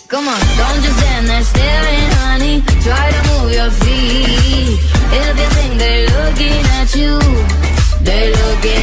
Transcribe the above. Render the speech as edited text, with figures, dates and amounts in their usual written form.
Come on, don't just stand there staring, honey. Try to move your feet. If you think they're looking at you, they're looking